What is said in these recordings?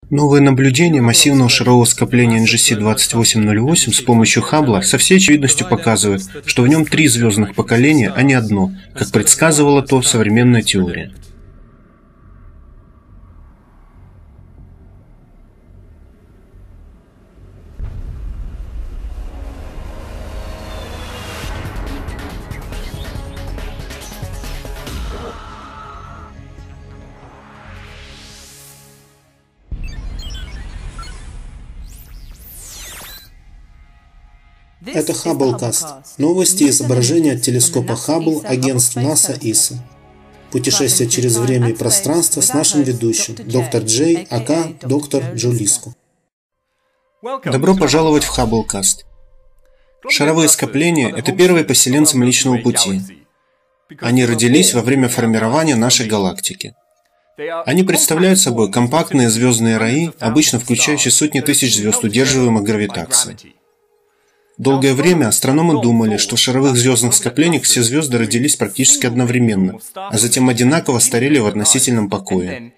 Новое наблюдение массивного шарового скопления NGC-2808 с помощью Хаббла со всей очевидностью показывает, что в нем 3 звездных поколения, а не одно, как предсказывала то современная теория. Это Хабблкаст. Новости и изображения от телескопа Хаббл агентств НАСА ИСА. Путешествие через время и пространство с нашим ведущим, доктор Джей, ака доктор Джулиску. Добро пожаловать в Хабблкаст. Шаровые скопления – это первые поселенцы Млечного Пути. Они родились во время формирования нашей галактики. Они представляют собой компактные звездные раи, обычно включающие сотни тысяч звезд, удерживаемых гравитацией. Долгое время астрономы думали, что в шаровых звездных скоплениях все звезды родились практически одновременно, а затем одинаково старели в относительном покое.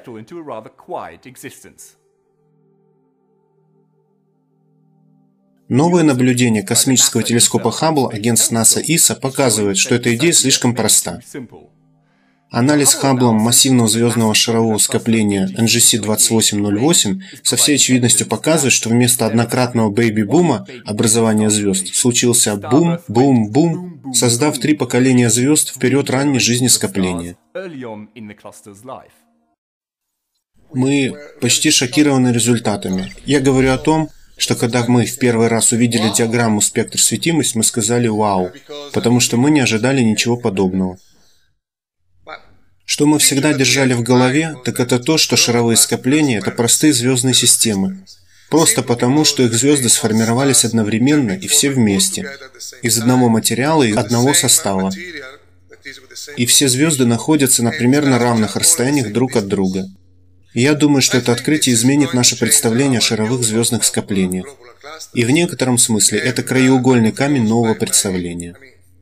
Новое наблюдение космического телескопа Хаббл агентств НАСА ИСА показывает, что эта идея слишком проста. Анализ Хабблом массивного звездного шарового скопления NGC-2808 со всей очевидностью показывает, что вместо однократного бэйби-бума образования звезд случился бум-бум-бум, создав 3 поколения звезд в период ранней жизни скопления. Мы почти шокированы результатами. Я говорю о том, что когда мы в первый раз увидели диаграмму спектр-светимость, мы сказали «Вау», потому что мы не ожидали ничего подобного. Что мы всегда держали в голове, так это то, что шаровые скопления – это простые звездные системы. Просто потому, что их звезды сформировались одновременно и все вместе, из одного материала и одного состава. И все звезды находятся на примерно равных расстояниях друг от друга. И я думаю, что это открытие изменит наше представление о шаровых звездных скоплениях. И в некотором смысле это краеугольный камень нового представления.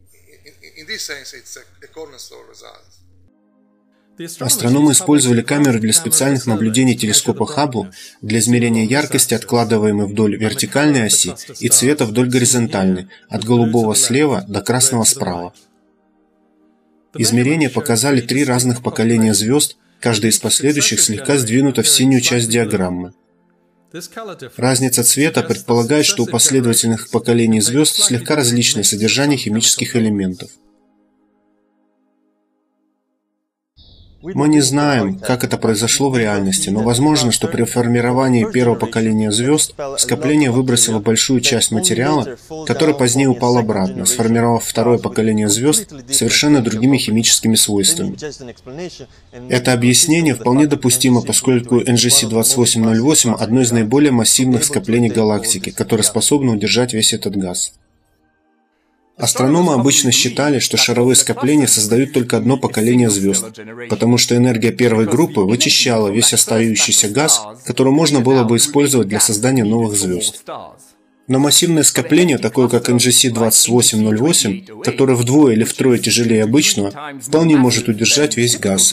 Астрономы использовали камеру для специальных наблюдений телескопа Хаббл для измерения яркости, откладываемой вдоль вертикальной оси, и цвета вдоль горизонтальной, от голубого слева до красного справа. Измерения показали 3 разных поколения звезд, каждая из последующих слегка сдвинута в синюю часть диаграммы. Разница цвета предполагает, что у последовательных поколений звезд слегка различное содержание химических элементов. Мы не знаем, как это произошло в реальности, но возможно, что при формировании первого поколения звезд скопление выбросило большую часть материала, который позднее упал обратно, сформировав второе поколение звезд с совершенно другими химическими свойствами. Это объяснение вполне допустимо, поскольку NGC-2808 – одно из наиболее массивных скоплений галактики, которое способно удержать весь этот газ. Астрономы обычно считали, что шаровые скопления создают только одно поколение звезд, потому что энергия первой группы вычищала весь остающийся газ, который можно было бы использовать для создания новых звезд. Но массивное скопление, такое как NGC-2808, которое вдвое или втрое тяжелее обычного, вполне может удержать весь газ.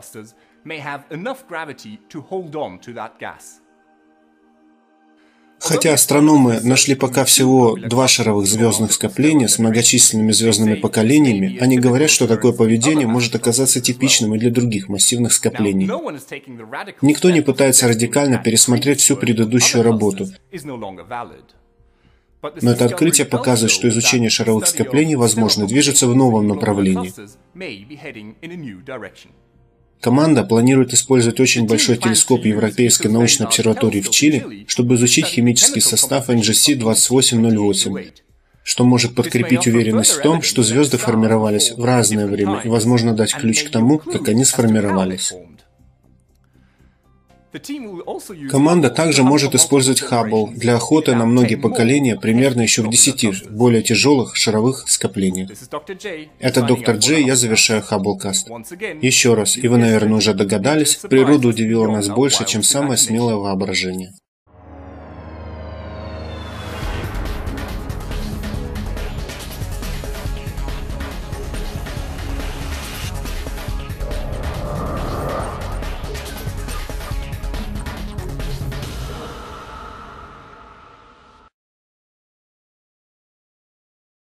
Хотя астрономы нашли пока всего 2 шаровых звездных скопления с многочисленными звездными поколениями, они говорят, что такое поведение может оказаться типичным и для других массивных скоплений. Никто не пытается радикально пересмотреть всю предыдущую работу. Но это открытие показывает, что изучение шаровых скоплений, возможно, движется в новом направлении. Команда планирует использовать очень большой телескоп Европейской научной обсерватории в Чили, чтобы изучить химический состав NGC-2808, что может подкрепить уверенность в том, что звезды формировались в разное время и, возможно, дать ключ к тому, как они сформировались. Команда также может использовать Хаббл для охоты на многие поколения примерно еще в 10 более тяжелых шаровых скоплениях. Это доктор Джей, я завершаю Хабблкаст. Еще раз, и вы, наверное, уже догадались, природа удивила нас больше, чем самое смелое воображение.